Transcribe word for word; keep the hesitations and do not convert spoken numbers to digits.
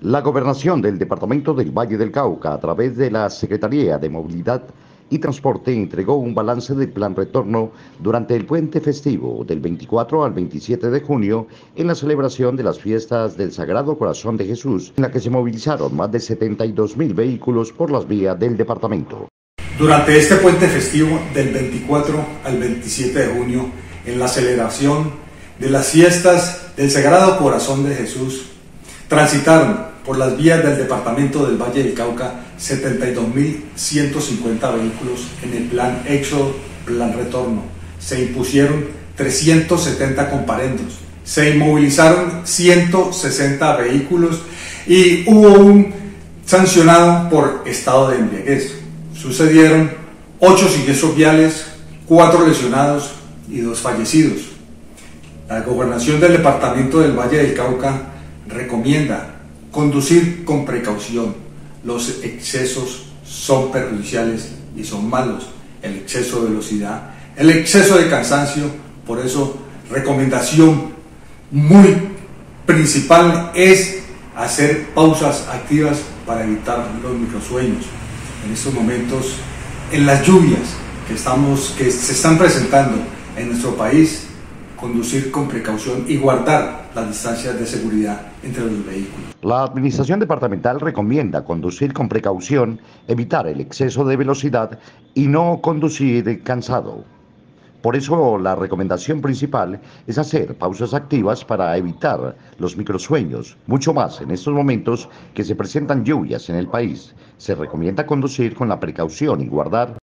La Gobernación del Departamento del Valle del Cauca, a través de la Secretaría de Movilidad y Transporte, entregó un balance del plan retorno durante el puente festivo del veinticuatro al veintisiete de junio en la celebración de las fiestas del Sagrado Corazón de Jesús, en la que se movilizaron más de setenta y dos mil vehículos por las vías del departamento. Durante este puente festivo del veinticuatro al veintisiete de junio, en la celebración de las fiestas del Sagrado Corazón de Jesús, transitaron por las vías del departamento del Valle del Cauca setenta y dos mil ciento cincuenta vehículos en el plan Éxodo, plan Retorno. Se impusieron trescientos setenta comparendos, se inmovilizaron ciento sesenta vehículos y hubo un sancionado por estado de embriaguez. Sucedieron ocho siniestros viales, cuatro lesionados y dos fallecidos. La Gobernación del Departamento del Valle del Cauca recomienda conducir con precaución. Los excesos son perjudiciales y son malos. El exceso de velocidad, el exceso de cansancio. Por eso, recomendación muy principal es hacer pausas activas para evitar los microsueños. En estos momentos, en las lluvias que, estamos, que se están presentando en nuestro país, conducir con precaución y guardar las distancias de seguridad entre los vehículos. La Administración Departamental recomienda conducir con precaución, evitar el exceso de velocidad y no conducir cansado. Por eso, la recomendación principal es hacer pausas activas para evitar los microsueños, mucho más en estos momentos que se presentan lluvias en el país. Se recomienda conducir con la precaución y guardar